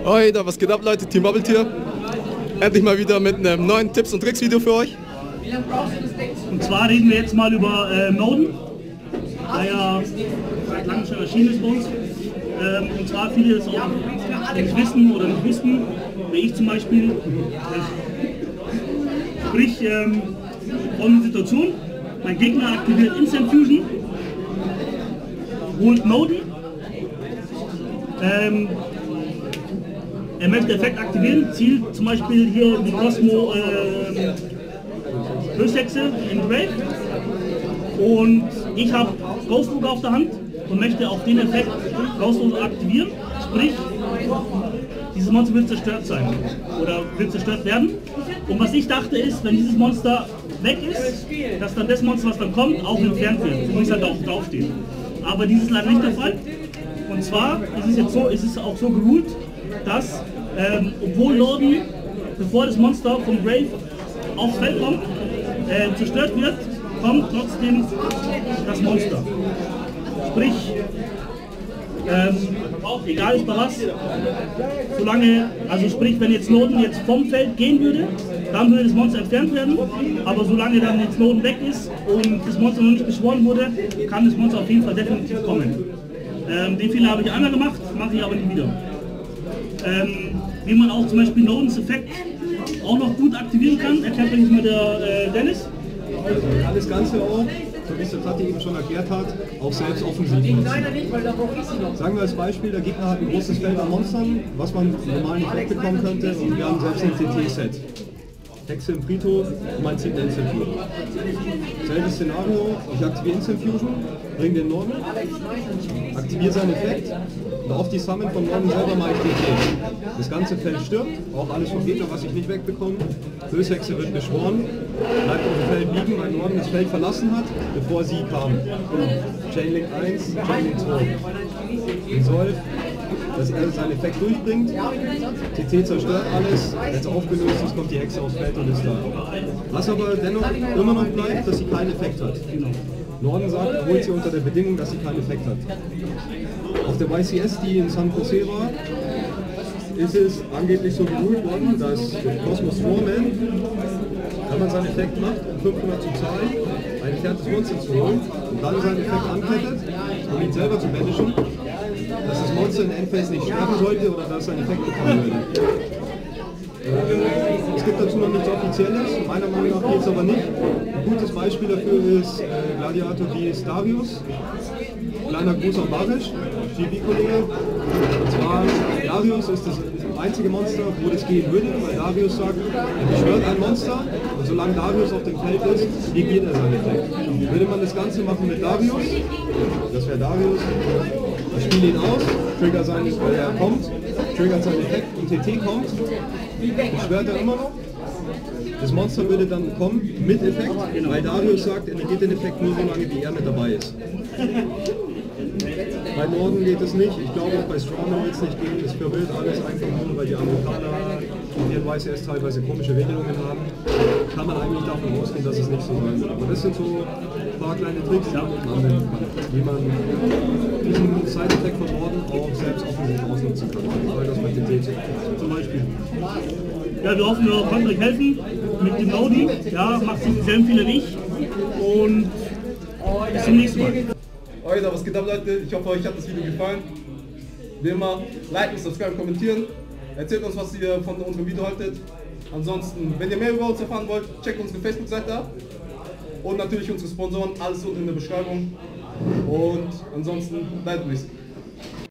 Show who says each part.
Speaker 1: Heute, was geht ab, Leute? Team Bubble hier. Endlich mal wieder mit einem neuen Tipps- und Tricks-Video für euch.
Speaker 2: Und zwar reden wir jetzt mal über Noden, der ja seit langem schon erschienen ist bei uns. Und zwar viele es auch nicht wissen oder nicht wussten, wie ich zum Beispiel. Sprich, folgende Situation: Mein Gegner aktiviert Instant Fusion, holt Noden. Er möchte Effekt aktivieren, zielt zum Beispiel hier die Cosmo Höchsthexe in Brave, und ich habe Ghostwalker auf der Hand und möchte auch den Effekt Ghostwalker aktivieren, sprich dieses Monster wird zerstört sein oder wird zerstört werden. Und was ich dachte ist, wenn dieses Monster weg ist, dass dann das Monster, was dann kommt, auch entfernt wird, so wie es halt auch draufsteht. Aber dies ist leider nicht der Fall. Und zwar ist es jetzt so, ist es auch so geruled, dass obwohl Norden, bevor das Monster vom Brave aufs Feld kommt, zerstört wird, kommt trotzdem das Monster. Sprich, egal ist bei was, solange, also sprich, wenn jetzt Noden jetzt vom Feld gehen würde, dann würde das Monster entfernt werden, aber solange dann jetzt Noden weg ist und das Monster noch nicht beschworen wurde, kann das Monster auf jeden Fall definitiv kommen. Den Fehler habe ich einmal gemacht, mache ich aber nicht wieder. Wie man auch zum Beispiel Nodens Effekt auch noch gut aktivieren kann, erklärt euch jetzt mal der Dennis.
Speaker 3: Also man kann das Ganze auch, so wie es der Tati eben schon erklärt hat, auch selbst offensiv nutzen. Sagen wir als Beispiel, der Gegner hat ein großes Feld an Monstern, was man normal nicht wegbekommen könnte, und wir haben selbst ein TT-Set. Hexe im Friedhof und mein Ziel Instant Fusion. Selbes Szenario, ich aktiviere Instant Fusion, bringe den Norden, aktiviere seinen Effekt und auf die Summon von Norden selber mache ich TT. Das ganze Feld stirbt, auch alles vom Gegner, was ich nicht wegbekomme. Höchsthexe wird beschworen, bleibt auf dem Feld liegen, weil Norden das Feld verlassen hat, bevor sie kam. Chainlink 1, Chainlink 2. Resolve, dass er seinen Effekt durchbringt, TT zerstört alles, wenn es aufgelöst ist, kommt die Hexe aufs Feld und ist da. Was aber dennoch immer noch bleibt, dass sie keinen Effekt hat. Norden sagt, er holt sie unter der Bedingung, dass sie keinen Effekt hat. Auf der YCS, die in San Jose war, ist es angeblich so geruled worden, dass Cosmos Foreman, wenn man seinen Effekt macht, um 500 zu zahlen, ein entferntes Monster zu holen und dann seinen Effekt ankettet, um ihn selber zu managen, dass das Monster in Endphase nicht sterben sollte oder dass er einen Effekt bekommen würde. Es gibt dazu noch nichts Offizielles, meiner Meinung nach geht es aber nicht. Ein gutes Beispiel dafür ist Gladiator wie Darius. Kleiner Gruß an Barisch, GB-Kollege. Und zwar, Darius ist das einzige Monster, wo das gehen würde, weil Darius sagt, er beschwört ein Monster und solange Darius auf dem Feld ist, negiert er seinen Effekt. Würde man das Ganze machen mit Darius, das wäre Darius, ich spiele ihn aus, trigger seinen, weil er kommt, triggert seinen Effekt und TT kommt, beschwört er immer noch. Das Monster würde dann kommen mit Effekt, weil Darius sagt, er negiert den Effekt nur so lange, wie er mit dabei ist. Bei Norden geht es nicht, ich glaube auch bei Strongman wird es nicht gehen, es verwirrt alles einfach nur, weil die Amerikaner und die YCS teilweise komische Regelungen haben. Kann man eigentlich davon ausgehen, dass es nicht so sein wird. Aber das sind so ein paar kleine Tricks, die man anwenden kann, wie man diesen Side-Effekt von Norden auch selbst offensiv ausnutzen kann. Weil das mit dem TT zum Beispiel.
Speaker 2: Ja, wir hoffen, wir konnten euch helfen mit dem Nodi. Ja, macht sich dieselben Fehler wie ich und bis zum nächsten Mal.
Speaker 1: Heute, was geht ab, Leute? Ich hoffe, euch hat das Video gefallen. Wie immer, liken, subscriben, kommentieren. Erzählt uns, was ihr von unserem Video haltet. Ansonsten, wenn ihr mehr über uns erfahren wollt, checkt unsere Facebook-Seite ab. Und natürlich unsere Sponsoren, alles unten in der Beschreibung. Und ansonsten, bleibt grüßt.